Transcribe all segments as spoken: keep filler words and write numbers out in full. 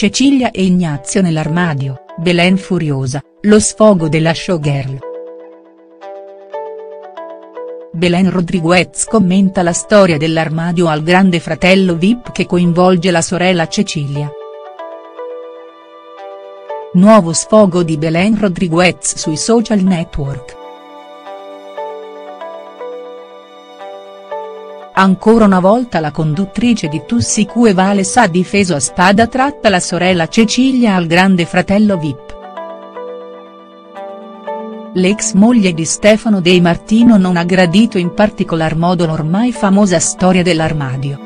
Cecilia e Ignazio nell'armadio, Belen furiosa, lo sfogo della showgirl. Belen Rodriguez commenta la storia dell'armadio al Grande Fratello V I P che coinvolge la sorella Cecilia. Nuovo sfogo di Belen Rodriguez sui social network. Ancora una volta la conduttrice di Tussicu Vales ha difeso a spada tratta la sorella Cecilia al Grande Fratello V I P. L'ex moglie di Stefano De Martino non ha gradito in particolar modo l'ormai famosa storia dell'armadio.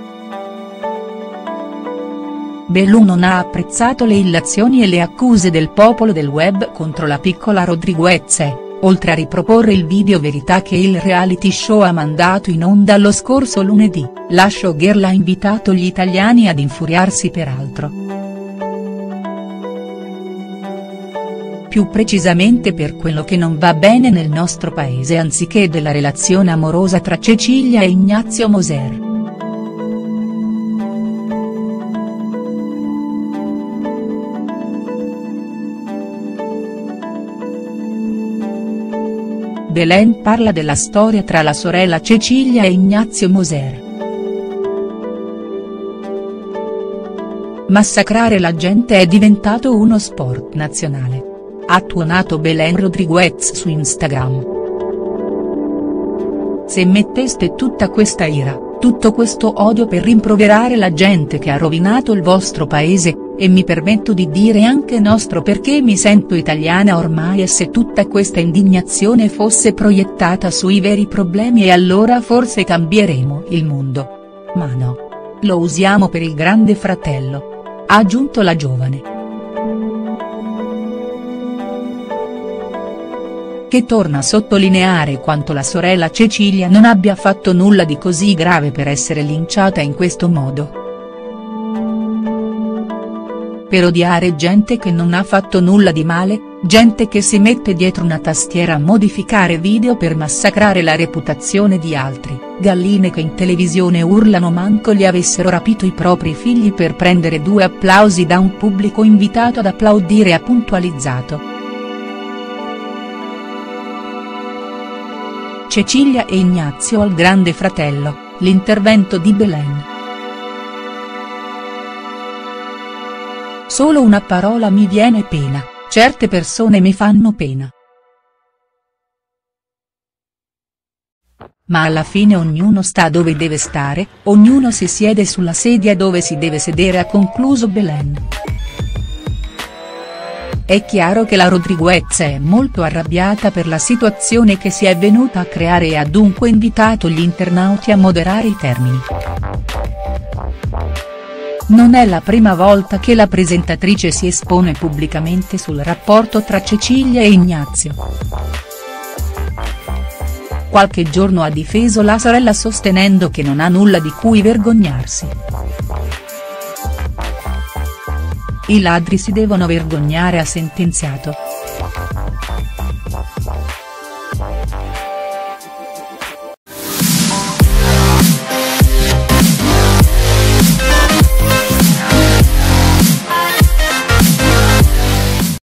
Belù non ha apprezzato le illazioni e le accuse del popolo del web contro la piccola Rodriguez e, oltre a riproporre il video verità che il reality show ha mandato in onda lo scorso lunedì, la showgirl ha invitato gli italiani ad infuriarsi per altro. Più precisamente per quello che non va bene nel nostro paese anziché della relazione amorosa tra Cecilia e Ignazio Moser. Belen parla della storia tra la sorella Cecilia e Ignazio Moser. Massacrare la gente è diventato uno sport nazionale. Ha tuonato Belen Rodriguez su Instagram. Se metteste tutta questa ira, tutto questo odio per rimproverare la gente che ha rovinato il vostro paese, e mi permetto di dire anche nostro perché mi sento italiana ormai, e se tutta questa indignazione fosse proiettata sui veri problemi e allora forse cambieremo il mondo. Ma no. Lo usiamo per il Grande Fratello. Ha aggiunto la giovane. Che torna a sottolineare quanto la sorella Cecilia non abbia fatto nulla di così grave per essere linciata in questo modo. Per odiare gente che non ha fatto nulla di male, gente che si mette dietro una tastiera a modificare video per massacrare la reputazione di altri, galline che in televisione urlano manco gli avessero rapito i propri figli per prendere due applausi da un pubblico invitato ad applaudire, ha puntualizzato. Cecilia e Ignazio al Grande Fratello, l'intervento di Belen. Solo una parola mi viene pena, certe persone mi fanno pena. Ma alla fine ognuno sta dove deve stare, ognuno si siede sulla sedia dove si deve sedere, ha concluso Belen. È chiaro che la Rodriguez è molto arrabbiata per la situazione che si è venuta a creare e ha dunque invitato gli internauti a moderare i termini. Non è la prima volta che la presentatrice si espone pubblicamente sul rapporto tra Cecilia e Ignazio. Qualche giorno ha difeso la sorella sostenendo che non ha nulla di cui vergognarsi. I ladri si devono vergognare, ha sentenziato.